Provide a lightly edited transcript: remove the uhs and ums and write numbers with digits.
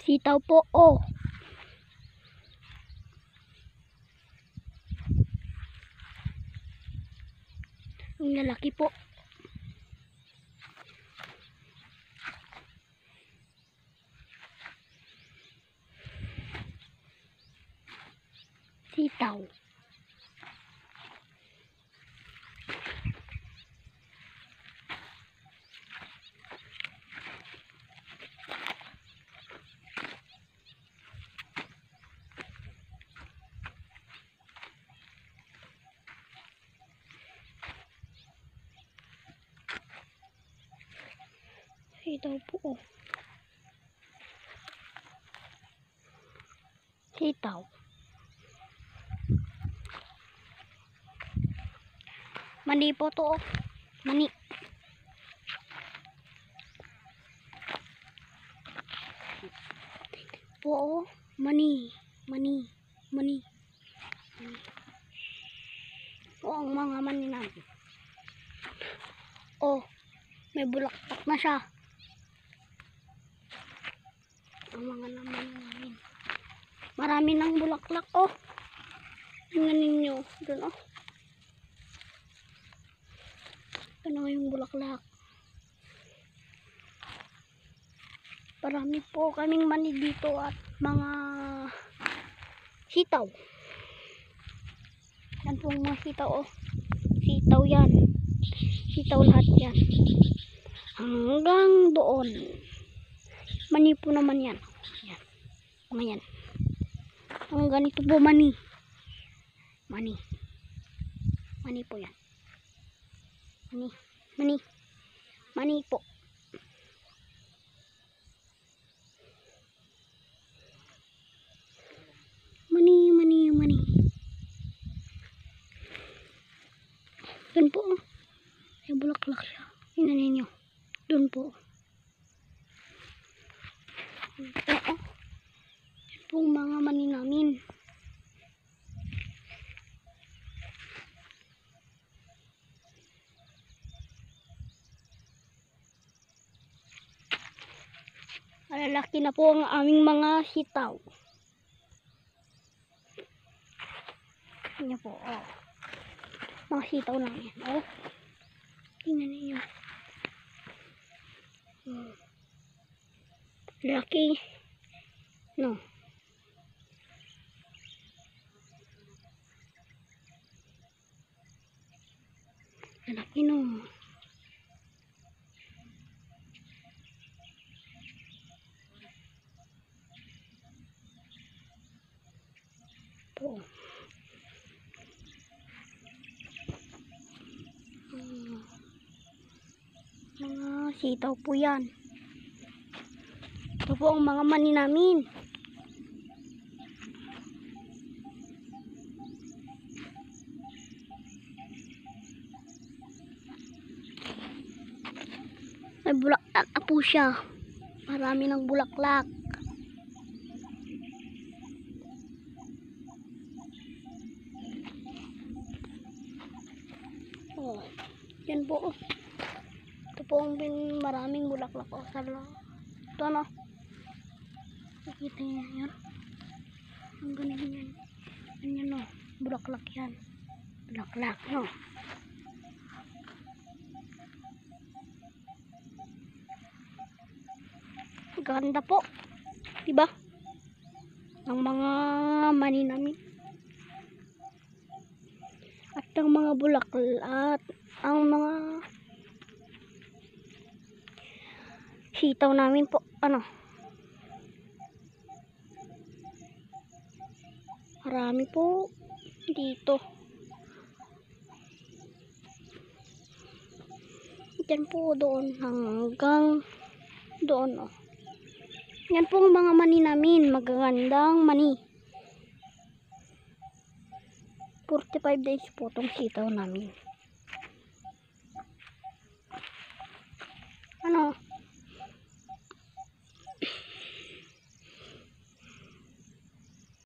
Sitaw po, oh. Ang lalaki po. Sitaw. Sitaw po, oh. Sitaw. Mani po to, oh. Mani. Po, oh. Mani. Mani. Mani. Mani. Oh, ang mga mani namin. Oh, may bulaklak na siya. Ang mga naman namin. Marami ng bulaklak, oh. Tingnan ninyo. Doon, oh. Ano yung bulaklak? Marami po kaming mani dito at mga sitaw. Yan po mga sitaw, oh. Sitaw yan. Sitaw lahat yan. Hanggang doon. Mani po naman yan. Yan. Mga yan. Ang ganito po mani. Mani. Mani po yan. Mani. Mani. Mani po. Mani, mani, mani. Doon po. May bulaklak siya. Tingnan ninyo. Doon po. Oo. Yan po mga mani namin. Malalaki na po ang aming mga sitaw. Tingnan po, oh. Mga sitaw namin, oh. Tingnan ninyo. Laki. No. Laki, no. Po. Mga sitaw po yan. Ito po ang mga mani namin. May bulaklak na po siya. Marami ng bulaklak. Oh, yan po. Ito po ang maraming bulaklak. Oh, ito, no. Nakita niyo yan. Ang ganun yan. Yan, no. Bulaklak yan. Bulaklak, no. Ganda po. Diba? Ang mga mani namin. At ang mga bulaklak. Ang mga sitaw namin po. Ano? Marami po dito. Yan po doon hanggang doon, oh. Yan po ang mga mani namin. Magagandang mani. 45 days po itong sitaw namin.